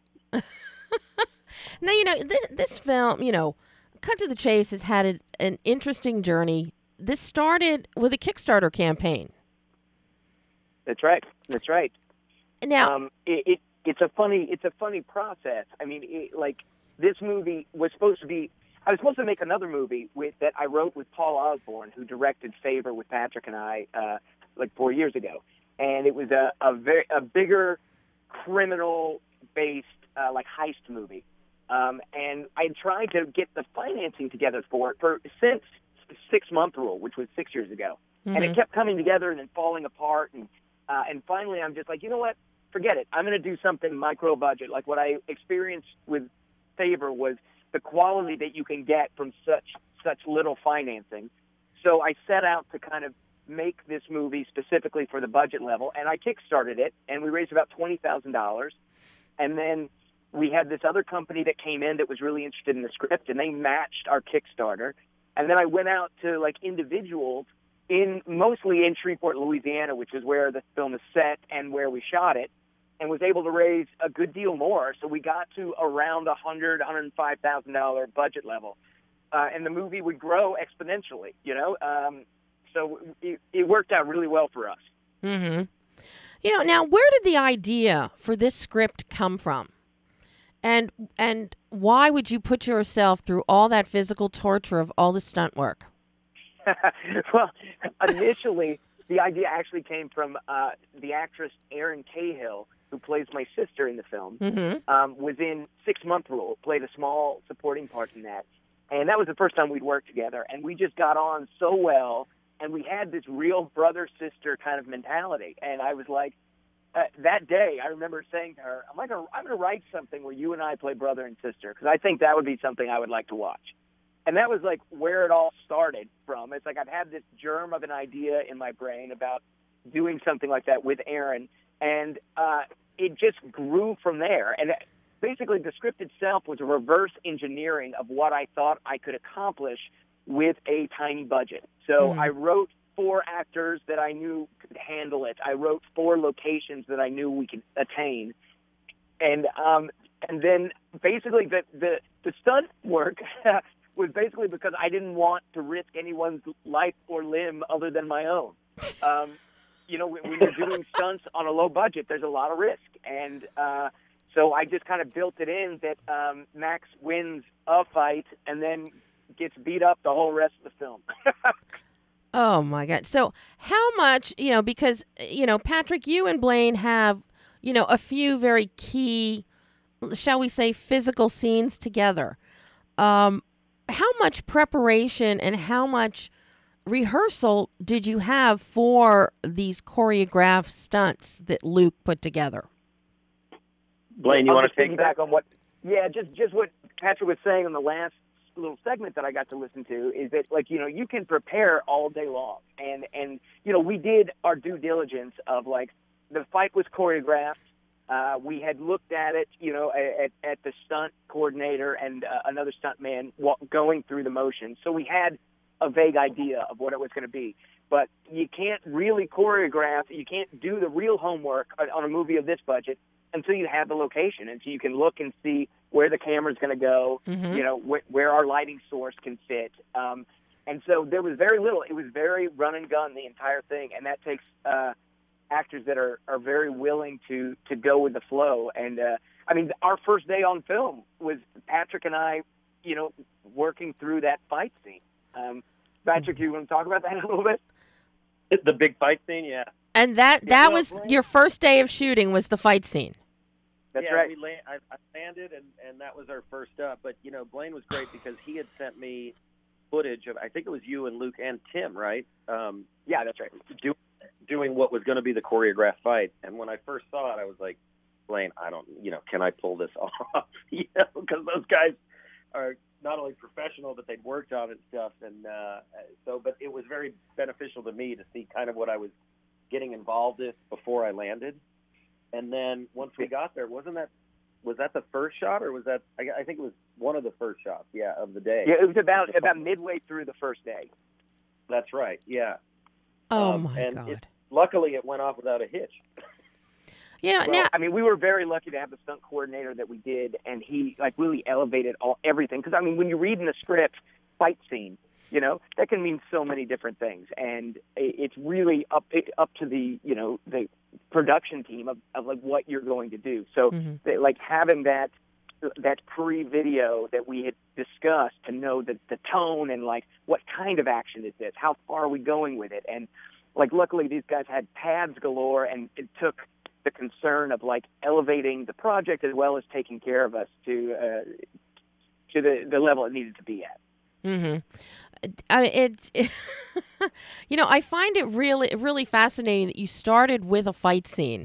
Speaker 2: Now this film, cut to the chase, has had an interesting journey. This started with a Kickstarter campaign.
Speaker 7: That's right. That's right.
Speaker 2: Now
Speaker 7: it's a funny process. I mean, this movie was supposed to be. I was supposed to make another movie that I wrote with Paul Osborne, who directed Favor with Patrick and I 4 years ago, and it was a bigger criminal-based heist movie. And I tried to get the financing together for it since 6 Month Rule, which was 6 years ago, and it kept coming together and then falling apart. And finally, I'm just like, you know what? Forget it. I'm going to do something micro budget. Like what I experienced with Favor was the quality that you can get from such little financing. So I set out to kind of make this movie specifically for the budget level, and I kickstarted it, and we raised about $20,000. And then we had this other company that came in that was really interested in the script, and they matched our Kickstarter. And then I went out to individuals mostly in Shreveport, Louisiana, which is where the film is set and where we shot it, and was able to raise a good deal more. So we got to around $105,000 budget level, and the movie would grow exponentially. So it worked out really well for us.
Speaker 2: Mm-hmm. Now where did the idea for this script come from, and why would you put yourself through all that physical torture of all the stunt work?
Speaker 7: Well, initially the idea actually came from the actress Erin Cahill, who plays my sister in the film, was in 6 Month Rule, played a small supporting part in that. And that was the first time we'd worked together. And we just got on so well, and we had this real brother-sister kind of mentality. And I was like, that day, I remember saying to her, I'm going to write something where you and I play brother and sister, because I think that would be something I would like to watch. And that was where it all started from. It's I've had this germ of an idea in my brain about doing something like that with Erin, and it just grew from there. And basically the script itself was a reverse engineering of what I thought I could accomplish with a tiny budget. So I wrote 4 actors that I knew could handle it. I wrote 4 locations that I knew we could attain. And then basically the stunt work was basically because I didn't want to risk anyone's life or limb other than my own. When you're doing stunts on a low budget, there's a lot of risk. And so I just kind of built it in that Max wins a fight and then gets beat up the whole rest of the film.
Speaker 2: Oh, my God. So how much, because, Patrick, you and Blayne have, a few very key, shall we say, physical scenes together. how much preparation and how much rehearsal did you have for these choreographed stunts that Luke put together?
Speaker 6: Blayne, you want to take
Speaker 7: back on what? Yeah, just what Patrick was saying in the last little segment that I got to listen to is that, like, you can prepare all day long, and we did our due diligence of, like, the fight was choreographed. We had looked at it, at the stunt coordinator and another stunt man going through the motion. So we had a vague idea of what it was going to be. But you can't really choreograph, you can't do the real homework on a movie of this budget until you have the location, until you can look and see where the camera's going to go, where our lighting source can fit. And so there was very little. It was very run and gun, the entire thing, and that takes actors that are very willing to go with the flow. And, our first day on film was Patrick and I, working through that fight scene. Patrick, you want to talk about that a little bit?
Speaker 6: The big fight scene, yeah.
Speaker 2: And that was your first day of shooting was the fight scene.
Speaker 7: That's right.
Speaker 6: I landed, and that was our first up. But, Blayne was great because he had sent me footage of, I think it was you and Luke and Tim, right?
Speaker 7: Yeah, that's right.
Speaker 6: Doing what was going to be the choreographed fight. And when I first saw it, I was like, Blayne, can I pull this off? Because those guys are not only professional, but they'd worked on it and stuff. And but it was very beneficial to me to see kind of what I was getting involved with before I landed. And then once we got there, was that the first shot, or was that, I think it was one of the first shots, of the day.
Speaker 7: Yeah, it was about midway through the first day.
Speaker 6: That's right, yeah.
Speaker 2: Oh, my God.
Speaker 6: Luckily, it went off without a hitch.
Speaker 2: Yeah,
Speaker 7: we were very lucky to have the stunt coordinator that we did, and he, really elevated everything. Because, when you read in the script, fight scene, that can mean so many different things. And it's really up to the, the production team of what you're going to do. So, having that pre-video that we had discussed to know the tone and, what kind of action is this? How far are we going with it? And, luckily these guys had pads galore, and it took the concern of, elevating the project as well as taking care of us to the level it needed to be at.
Speaker 2: Mm-hmm. I find it really fascinating that you started with a fight scene.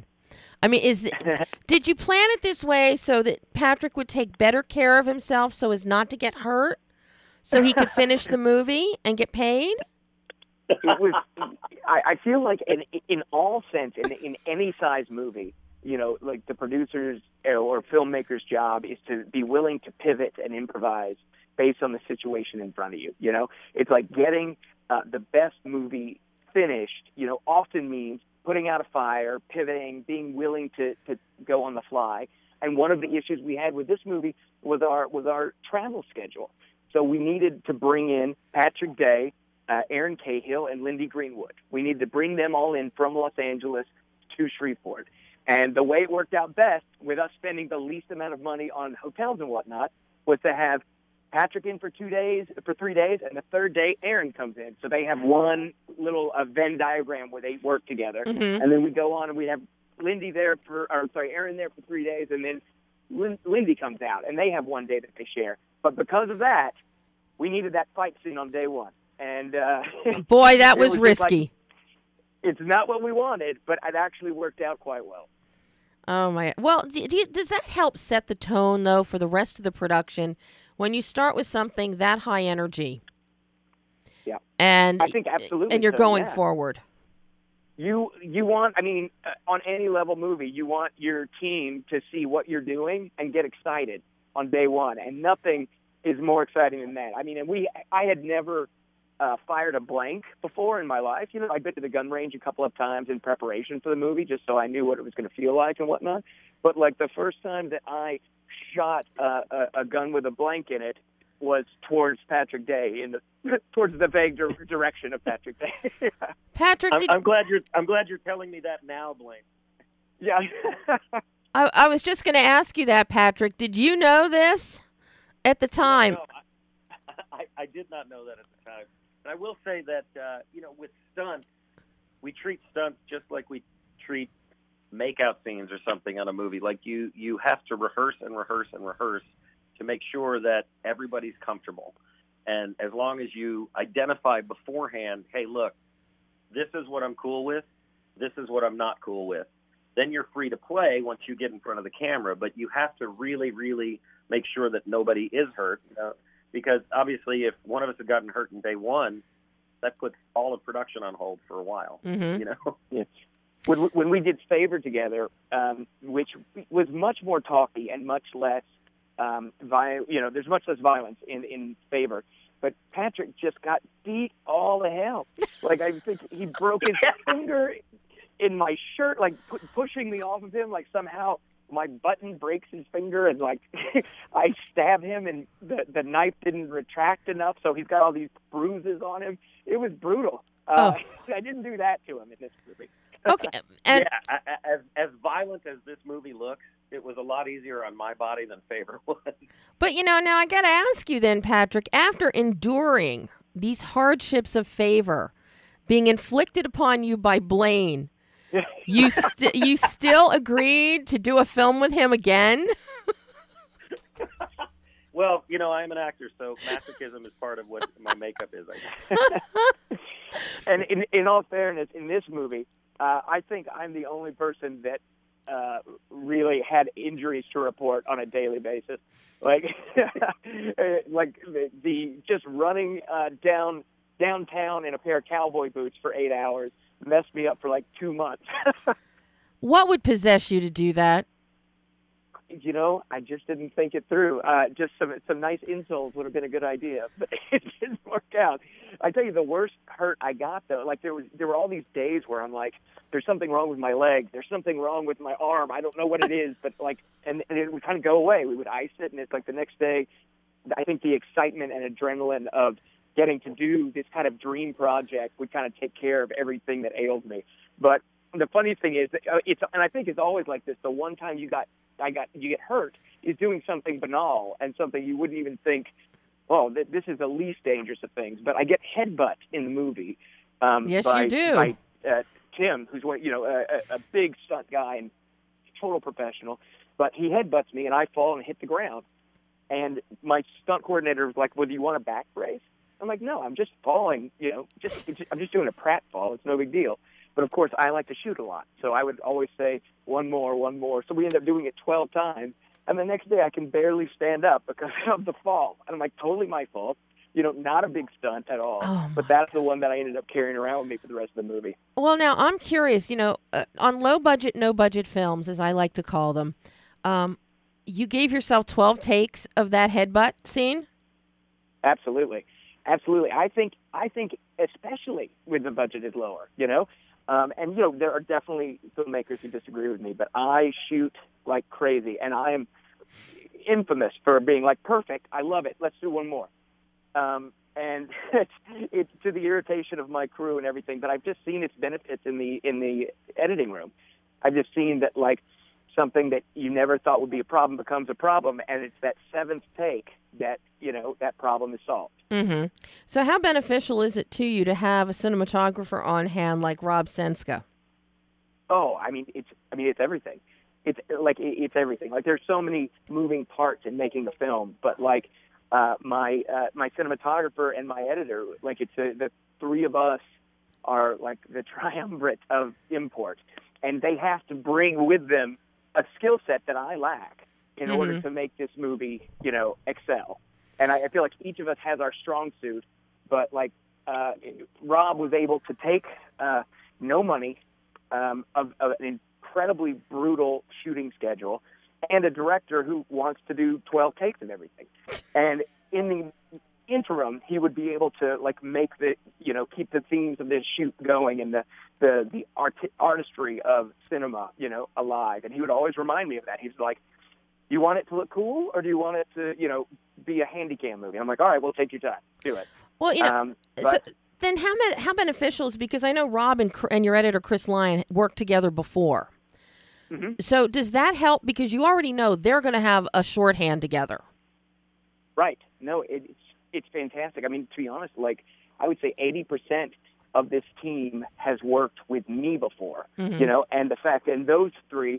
Speaker 2: Did you plan it this way so that Patrick would take better care of himself so as not to get hurt, so he could finish the movie and get paid?
Speaker 7: It was. I feel like in all sense, in any size movie, the producer's or filmmaker's job is to be willing to pivot and improvise based on the situation in front of you. It's like getting the best movie finished, often means putting out a fire, pivoting, being willing to go on the fly. And one of the issues we had with this movie was our travel schedule. So we needed to bring in Patrick Day, Aaron Cahill, and Lindy Greenwood. We needed to bring them all in from Los Angeles to Shreveport. And the way it worked out best, with us spending the least amount of money on hotels and whatnot, was to have Patrick in for 3 days, and the third day Aaron comes in. So they have one little Venn diagram where they work together. Mm-hmm. And then we go on and we have Aaron there for 3 days, and then Lindy comes out, and they have one day that they share. But because of that, we needed that fight scene on day one. And
Speaker 2: boy, that was risky.
Speaker 7: It's not what we wanted, but it actually worked out quite well.
Speaker 2: Oh, my. Well, does that help set the tone, though, for the rest of the production when you start with something that high energy?
Speaker 7: Yeah.
Speaker 2: And
Speaker 7: I think absolutely.
Speaker 2: And you're going forward.
Speaker 7: You want, on any level movie, you want your team to see what you're doing and get excited on day one. And nothing is more exciting than that. I had never fired a blank before in my life. I'd been to the gun range a couple of times in preparation for the movie just so I knew what it was going to feel like and whatnot. But the first time that I shot a gun with a blank in it was towards Patrick Day, towards the vague direction of Patrick Day.
Speaker 2: Patrick,
Speaker 6: I'm glad you're telling me that now, Blayne.
Speaker 7: Yeah.
Speaker 2: I was just going to ask you that, Patrick. Did you know this at the time?
Speaker 6: No, I did not know that at the time. And I will say that, with stunts, we treat stunts just like we treat makeout scenes or something on a movie. Like you have to rehearse and rehearse and rehearse to make sure that everybody's comfortable. And as long as you identify beforehand, hey, look, this is what I'm cool with, this is what I'm not cool with, then you're free to play once you get in front of the camera. But you have to really, really make sure that nobody is hurt, because obviously if one of us had gotten hurt in day one, that puts all of production on hold for a while.
Speaker 2: Mm-hmm.
Speaker 6: You know.
Speaker 7: Yes. When we did Favor together, which was much more talky and much less, there's much less violence in Favor. But Patrick just got beat all to hell. Like, I think he broke his finger in my shirt, like pushing me off of him. Like, somehow my button breaks his finger, and like I stab him, and the knife didn't retract enough, so he's got all these bruises on him. It was brutal. I didn't do that to him in this movie.
Speaker 2: Okay. And
Speaker 6: as violent as this movie looks, it was a lot easier on my body than Favor was.
Speaker 2: But, now I got to ask you then, Patrick, after enduring these hardships of Favor being inflicted upon you by Blayne, you still agreed to do a film with him again?
Speaker 6: Well, I am an actor, so masochism is part of what my makeup is, I guess.
Speaker 7: And in all fairness, in this movie, I think I'm the only person that really had injuries to report on a daily basis. Like, the just running downtown in a pair of cowboy boots for 8 hours messed me up for like 2 months.
Speaker 2: What would possess you to do that?
Speaker 7: I just didn't think it through. Just some nice insoles would have been a good idea, but it didn't work out. I tell you, the worst hurt I got, though, like there were all these days where I'm like, there's something wrong with my leg, there's something wrong with my arm, I don't know what it is, but like, and it would kind of go away. We would ice it, and it's like the next day, I think the excitement and adrenaline of getting to do this kind of dream project would kind of take care of everything that ailed me. But the funny thing is, and I think it's always like this, the one time you get hurt is doing something banal and something you wouldn't even think, this is the least dangerous of things. But I get headbutt in the movie.
Speaker 2: Yes, you do.
Speaker 7: By Tim, who's a big stunt guy and total professional. But he headbutts me, and I fall and hit the ground. And my stunt coordinator was like, "Well, do you want a back brace?" I'm like, "No, I'm just falling. I'm just doing a prat fall. It's no big deal." But of course, I like to shoot a lot, so I would always say, one more. So we end up doing it 12 times, and the next day I can barely stand up because of the fall. And I'm like, totally my fault. Not a big stunt at all. But that's the one that I ended up carrying around with me for the rest of the movie.
Speaker 2: Well, now I'm curious. On low budget, no budget films, as I like to call them, you gave yourself 12 takes of that headbutt scene?
Speaker 7: Absolutely. I think especially when the budget is lower, and there are definitely filmmakers who disagree with me, but I shoot like crazy, and I am infamous for being like, perfect, I love it, let's do one more. And it's to the irritation of my crew and everything, but I've just seen its benefits in the editing room. I've just seen that, like, something that you never thought would be a problem becomes a problem, and it's that seventh take that that problem is solved.
Speaker 2: Mm-hmm. So how beneficial is it to you to have a cinematographer on hand like Rob Senska?
Speaker 7: Oh, it's everything. It's everything. Like, there's so many moving parts in making a film, but like my cinematographer and my editor, like, it's the three of us are like the triumvirate of import, and they have to bring with them a skill set that I lack in order to make this movie, excel. And I feel like each of us has our strong suit, but like Rob was able to take no money, of an incredibly brutal shooting schedule, and a director who wants to do 12 takes of everything. And in the interim, he would be able to like make keep the themes of this shoot going and the artistry of cinema, alive. And he would always remind me of that. He's like, you want it to look cool, or do you want it to, be a handycam movie? I'm like, all right, we'll take your time. Do it.
Speaker 2: Well, so then how beneficial is, because I know Rob and your editor, Chris Lyon, worked together before. Mm-hmm. So does that help, because you already know they're going to have a shorthand together? Right.
Speaker 7: No, it's fantastic. I mean, to be honest, like, I would say 80% of this team has worked with me before, and the fact that those three,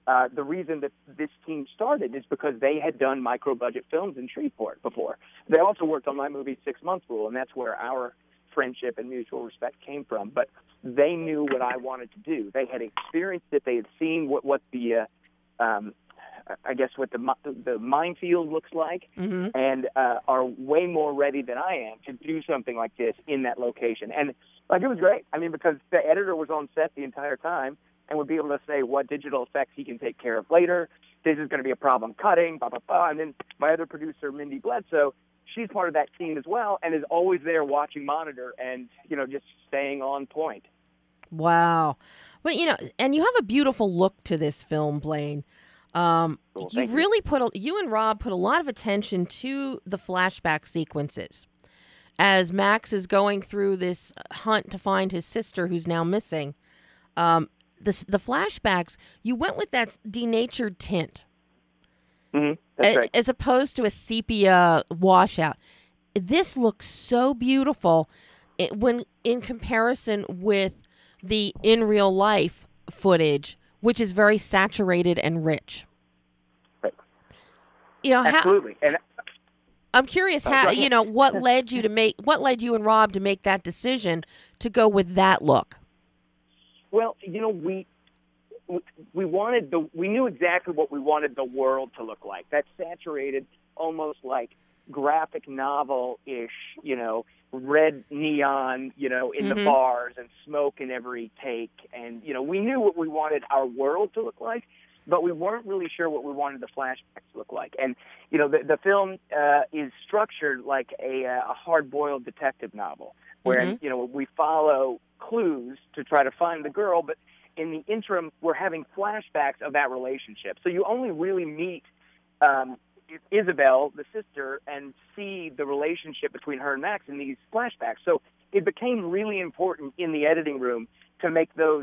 Speaker 7: the reason that this team started is because they had done micro-budget films in Shreveport before. They also worked on my movie 6 Month Rule, and that's where our friendship and mutual respect came from. But they knew what I wanted to do. They had experienced it. They had seen what the I guess what the minefield looks like, and are way more ready than I am to do something like this in that location. And like, it was great. I mean, because the editor was on set the entire time and would be able to say what digital effects he can take care of later. This is going to be a problem cutting, blah, blah, blah. And then my other producer, Mindy Bledsoe, she's part of that team as well and is always there watching monitor and, just staying on point.
Speaker 2: Wow. But, and you have a beautiful look to this film, Blayne.
Speaker 7: Cool,
Speaker 2: you and Rob put a lot of attention to the flashback sequences as Max is going through this hunt to find his sister who's now missing. The flashbacks, you went with that denatured tint,
Speaker 7: That's right.
Speaker 2: as opposed to a sepia washout. This looks so beautiful when in comparison with the in real life footage, which is very saturated and rich.
Speaker 7: Right.
Speaker 2: Absolutely.
Speaker 7: And
Speaker 2: I'm curious what led you and Rob to make that decision to go with that look.
Speaker 7: Well, we knew exactly what we wanted the world to look like. That saturated, almost like graphic novel-ish, red neon, in the bars and smoke in every take. And, we knew what we wanted our world to look like, but we weren't really sure what we wanted the flashbacks to look like. And, the film is structured like a hard-boiled detective novel where, we follow clues to try to find the girl, but in the interim, we're having flashbacks of that relationship. So you only really meet Isabel, the sister, and see the relationship between her and Max in these flashbacks. So it became really important in the editing room to make those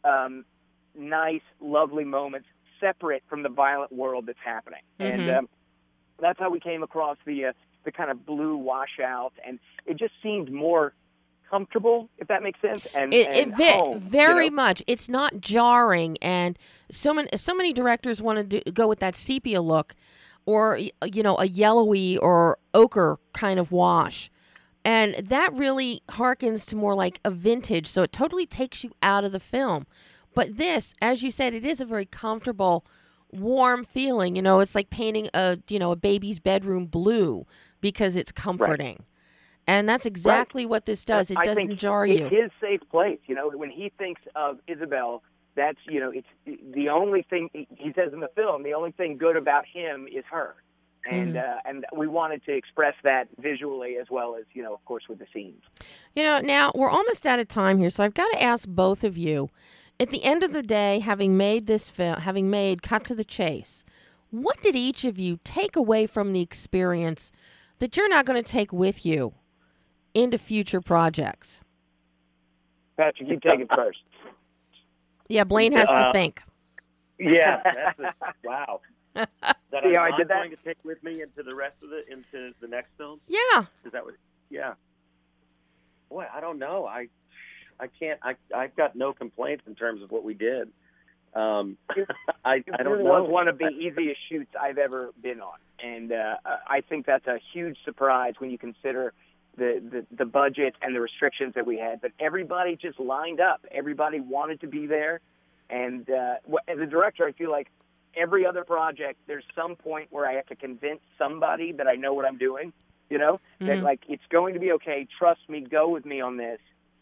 Speaker 7: nice, lovely moments separate from the violent world that's happening. And that's how we came across the kind of blue washout, and it just seemed more comfortable, if that makes sense, and home,
Speaker 2: very much. It's not jarring, and so many directors want to go with that sepia look, or a yellowy or ochre kind of wash, and that really harkens to more like a vintage. So it totally takes you out of the film. But this, as you said, it is a very comfortable, warm feeling. It's like painting a baby's bedroom blue because it's comforting. Right. And that's exactly what this does. It doesn't jar you.
Speaker 7: It's his safe place. When he thinks of Isabel, that's, it's the only thing he says in the film, the only thing good about him is her. And and we wanted to express that visually as well as, of course, with the scenes.
Speaker 2: Now we're almost out of time here, so I've got to ask both of you, at the end of the day, having made this film, Cut to the Chase, what did each of you take away from the experience that you're not going to take with you into future projects?
Speaker 7: Patrick, you take it first.
Speaker 2: Yeah, Blayne has to think.
Speaker 6: Yeah, wow. That I'm
Speaker 7: I did that.
Speaker 6: Going to take with me into the next film.
Speaker 2: Yeah,
Speaker 6: Is that what? Yeah. Boy, I don't know. I can't. I've got no complaints in terms of what we did. I don't know.
Speaker 7: Was one of the easiest shoots I've ever been on, and I think that's a huge surprise when you consider the budget and the restrictions that we had. But everybody just lined up. Everybody wanted to be there. And as a director, I feel like every other project, there's some point where I have to convince somebody that I know what I'm doing, that like, it's going to be okay. Trust me, go with me on this,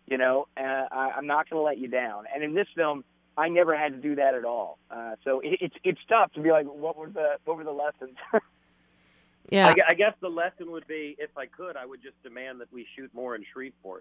Speaker 7: I'm not going to let you down. And in this film, I never had to do that at all. So it's tough to be like, what were the lessons?
Speaker 2: Yeah,
Speaker 6: I guess the lesson would be, if I could, I would just demand that we shoot more in Shreveport.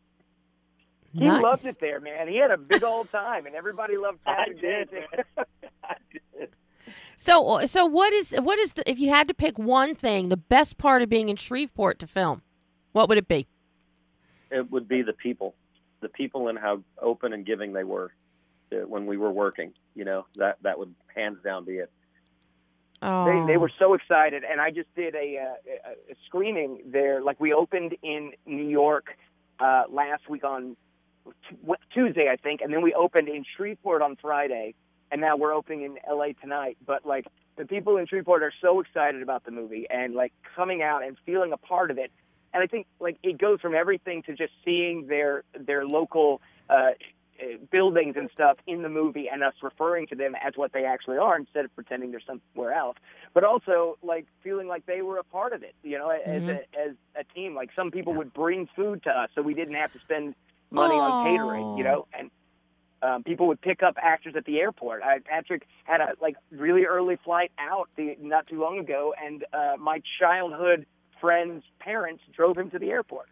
Speaker 7: He loved it there, man. He had a big old time, and everybody loved Patrick.
Speaker 6: I did.
Speaker 2: So what is if you had to pick one thing, the best part of being in Shreveport to film, what would it be?
Speaker 6: It would be the people and how open and giving they were when we were working. That would hands down be it.
Speaker 2: Oh.
Speaker 7: They were so excited, and I just did a screening there. Like, we opened in New York last week on Tuesday, I think, and then we opened in Shreveport on Friday, and now we're opening in LA tonight. But like the people in Shreveport are so excited about the movie and like coming out and feeling a part of it. And I think like it goes from everything to just seeing their local buildings and stuff in the movie and us referring to them as what they actually are instead of pretending they're somewhere else. But also like feeling like they were a part of it, you know, as a team. Like some people would bring food to us so we didn't have to spend money on catering, you know, and people would pick up actors at the airport. Patrick had a like really early flight out not too long ago, and my childhood friend's parents drove him to the airport.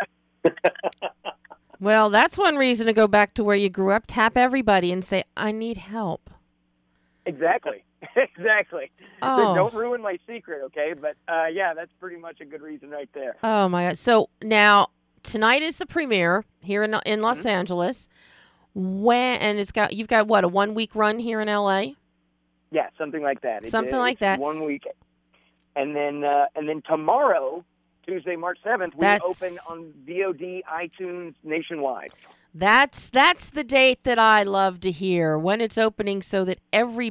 Speaker 2: Well, that's one reason to go back to where you grew up. Tap everybody and say, I need help.
Speaker 7: Exactly. Exactly.
Speaker 2: Oh.
Speaker 7: Don't ruin my secret, okay? But, yeah, that's pretty much a good reason right there.
Speaker 2: Oh, my God. So now, tonight is the premiere here in Los Angeles. And you've got, what, a 1 week run here in L.A.?
Speaker 7: Yeah, something like that.
Speaker 2: Something like that.
Speaker 7: 1 week. And then tomorrow, Tuesday, March 7th, we open on VOD, iTunes, nationwide.
Speaker 2: That's the date that I love to hear, when it's opening so that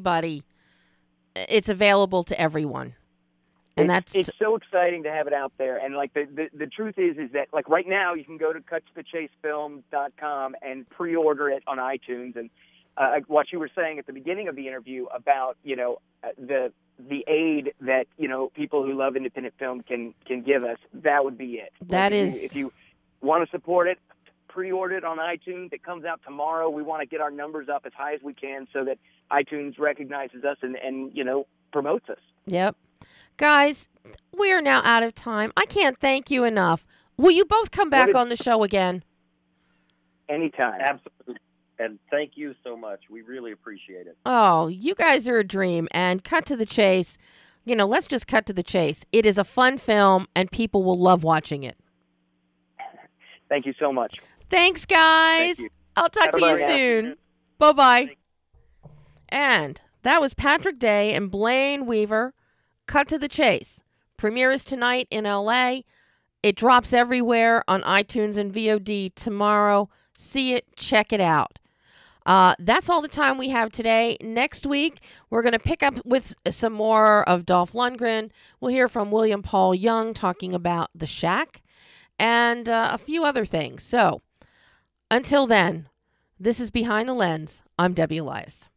Speaker 2: it's available to everyone. And it's
Speaker 7: so exciting to have it out there. And like the truth is that like right now you can go to cuttothechasefilm.com and pre-order it on iTunes. And what you were saying at the beginning of the interview about, you know, the aid that, you know, people who love independent film can give us, that would be it. If you want to support it, pre-order it on iTunes. It comes out tomorrow. We want to get our numbers up as high as we can so that iTunes recognizes us and you know, promotes us.
Speaker 2: Yep. Guys, we are now out of time. I can't thank you enough. Will you both come back on the show again?
Speaker 7: Anytime.
Speaker 6: Absolutely. And thank you so much. We really appreciate it.
Speaker 2: Oh, you guys are a dream. And cut to the chase. You know, let's just cut to the chase. It is a fun film, and people will love watching it.
Speaker 7: Thank you so much.
Speaker 2: Thanks, guys.
Speaker 7: Thank you.
Speaker 2: I'll talk to you soon. Bye-bye. And that was Patrick Day and Blayne Weaver. Cut to the chase. Premiere is tonight in L.A. It drops everywhere on iTunes and VOD tomorrow. See it. Check it out. That's all the time we have today. Next week, we're going to pick up with some more of DOLPH LUNDGREN. We'll hear from William Paul Young talking about The Shack and a few other things. So, until then, this is Behind the Lens. I'm Debbie Elias.